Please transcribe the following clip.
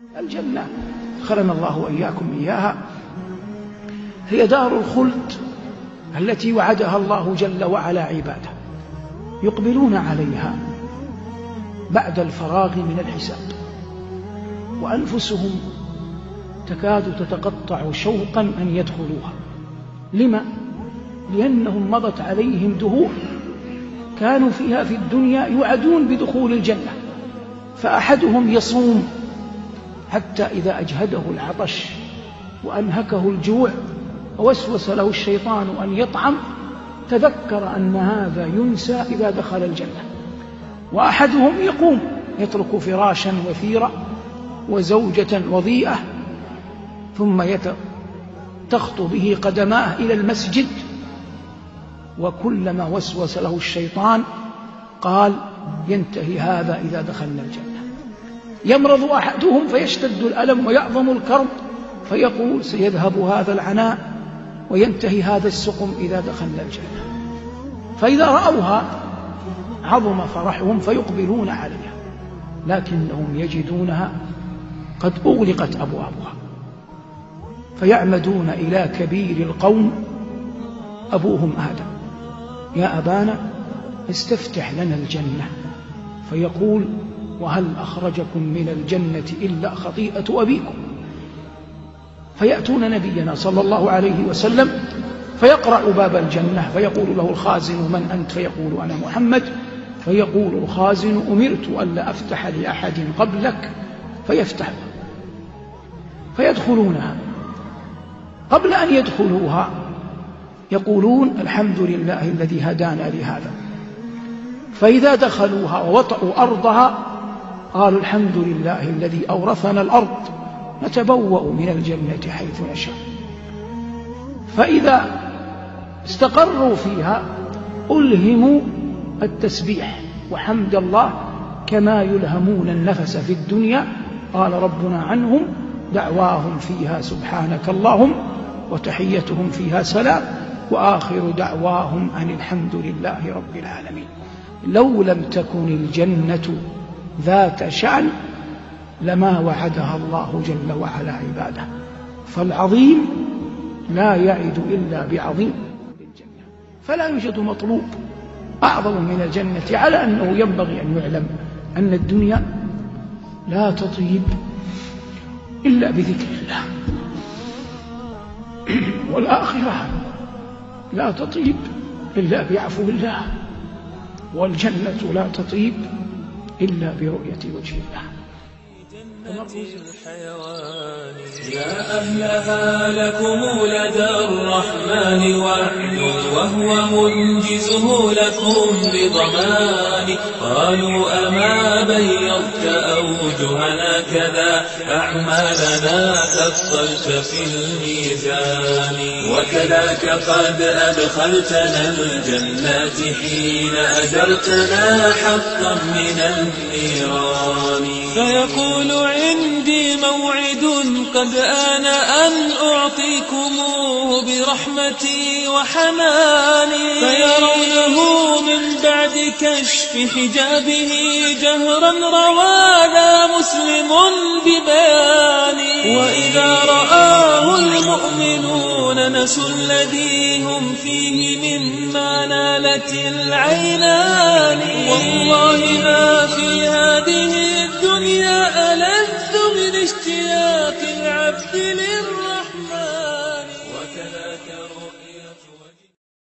الجنة خلنا الله وإياكم إياها هي دار الخلد التي وعدها الله جل وعلا عباده يقبلون عليها بعد الفراغ من الحساب، وأنفسهم تكاد تتقطع شوقا أن يدخلوها. لما؟ لأنهم مضت عليهم دهور كانوا فيها في الدنيا يوعدون بدخول الجنة، فأحدهم يصوم حتى إذا أجهده العطش وأنهكه الجوع ووسوس له الشيطان أن يطعم تذكر أن هذا ينسى إذا دخل الجنة. وأحدهم يقوم يترك فراشا وثيرا وزوجة وضيئة ثم تخطو به قدماه إلى المسجد، وكلما وسوس له الشيطان قال ينتهي هذا إذا دخلنا الجنة. يمرض أحدهم فيشتد الألم ويعظم الكرب فيقول سيذهب هذا العناء وينتهي هذا السقم إذا دخلنا الجنة. فإذا رأوها عظم فرحهم فيقبلون عليها، لكنهم يجدونها قد أغلقت أبوابها، فيعمدون إلى كبير القوم أبوهم آدم: يا أبانا استفتح لنا الجنة. فيقول: وهل أخرجكم من الجنة إلا خطيئة أبيكم؟ فيأتون نبينا صلى الله عليه وسلم فيقرأ باب الجنة فيقول له الخازن: من أنت؟ فيقول: أنا محمد. فيقول الخازن: أمرت ألا أفتح لأحد قبلك. فيفتح فيدخلونها. قبل أن يدخلوها يقولون: الحمد لله الذي هدانا لهذا. فإذا دخلوها ووطئوا أرضها قالوا: الحمد لله الذي أورثنا الأرض نتبوأ من الجنة حيث نشاء. فإذا استقروا فيها ألهموا التسبيح وحمد الله كما يلهمون النفس في الدنيا. قال ربنا عنهم: دعواهم فيها سبحانك اللهم وتحيتهم فيها سلام وآخر دعواهم أن الحمد لله رب العالمين. لو لم تكن الجنة ذات شأن لما وعدها الله جل وعلا عباده، فالعظيم لا يعد إلا بعظيم بالجنة. فلا يوجد مطلوب أعظم من الجنة، على أنه ينبغي أن يعلم أن الدنيا لا تطيب إلا بذكر الله، والآخرة لا تطيب إلا بعفو الله، والجنة لا تطيب إلا برؤية وجه الله. يا أهلها لكم لدى الرحمن وعد وهو منجزه لكم بضمان. قالوا: أما بيضت أوجهنا كذا أعمالنا ثقلت في الميزان، وكذاك قد أدخلتنا الجنات حين أجرتنا حقا من النيران. فيقول: عندي موعد قد آن أن أعطيكموه برحمتي وحناني. فيرونه من بعد كشف حجابه جهرا روانا مسلم ببياني. وإذا رآه المؤمنون نسوا الذي هم فيه مما نالت العينان. والله ما في هذه الدنيا ألذ من اشتياق العبد للرحمن. وكذاك رؤية